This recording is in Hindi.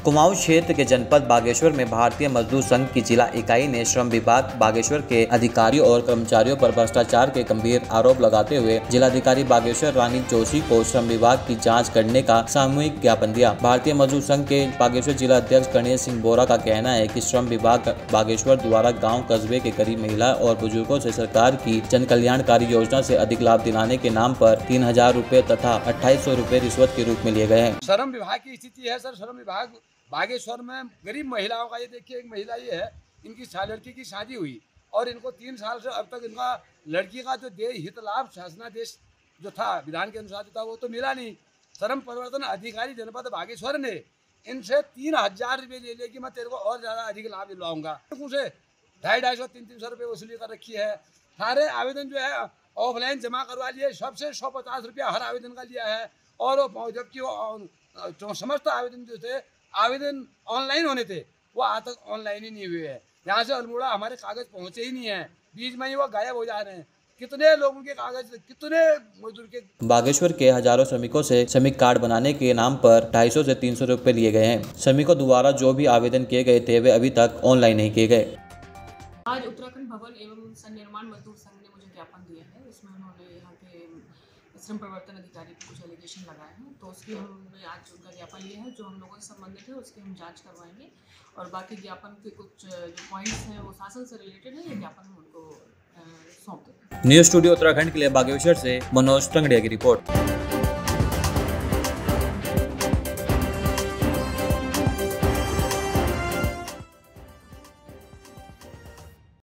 कुमाऊं क्षेत्र के जनपद बागेश्वर में भारतीय मजदूर संघ की जिला इकाई ने श्रम विभाग बागेश्वर के अधिकारियों और कर्मचारियों पर भ्रष्टाचार के गंभीर आरोप लगाते हुए जिलाधिकारी बागेश्वर रानी जोशी को श्रम विभाग की जांच करने का सामूहिक ज्ञापन दिया। भारतीय मजदूर संघ के बागेश्वर जिला अध्यक्ष गणेश सिंह बोरा का कहना है कि श्रम विभाग बागेश्वर द्वारा गाँव कस्बे के गरीब महिला और बुजुर्गों से सरकार की जन कल्याणकारी योजना से अधिक लाभ दिलाने के नाम पर 3000 रुपए तथा 2800 रुपए रिश्वत के रूप में लिए गए हैं। श्रम विभाग की स्थिति है सर, श्रम विभाग बागेश्वर में गरीब महिलाओं का, ये देखिए एक महिला ये है, इनकी लड़की की शादी हुई और इनको 3 साल से अब तक इनका लड़की का जो देय हित लाभ शासनादेश जो था विधान के अनुसार था वो तो मिला नहीं। श्रम परिवर्तन अधिकारी जनपद बागेश्वर ने इनसे 3000 रुपये ले ले कि मैं तेरे को और ज़्यादा अधिक लाभ दिलवाऊंगा। उनसे 250-300 रुपये वसूली कर रखी है। सारे आवेदन जो है ऑफलाइन जमा करवा लिए, सबसे 150 रुपया हर आवेदन का लिया है और जबकि वो समस्त आवेदन जो थे आवेदन ऑनलाइन होने थे वो आज तक ऑनलाइन ही नहीं हुए हैं। यहाँ से अल्मोड़ा हमारे कागज पहुँचे ही नहीं है, बीच में ही वो गायब हो जा रहे हैं। कितने लोगों के कागज, कितने मजदूर के। बागेश्वर के हजारों श्रमिकों से श्रमिक कार्ड बनाने के नाम पर 250 से 300 रुपए लिए गए हैं। श्रमिकों द्वारा जो भी आवेदन किए गए थे वे अभी तक ऑनलाइन नहीं किए गए। आज उत्तराखंड भवन एवं सन्निर्माण मजदूर संघ ने मुझे ज्ञापन दिया है। इसमें उन्होंने यहाँ के श्रम परिवर्तन अधिकारी को कुछ एलिगेशन लगाए हैं, तो उसकी हमने आज उनका ज्ञापन लिया है। जो हम लोगों से संबंधित है उसकी हम जांच करवाएंगे और बाकी ज्ञापन के कुछ जो पॉइंट्स हैं वो शासन से रिलेटेड है, ये ज्ञापन हम उनको सौंप देंगे। न्यूज़ स्टूडियो उत्तराखंड के लिए बागेश्वर से मनोज तंगड़िया की रिपोर्ट।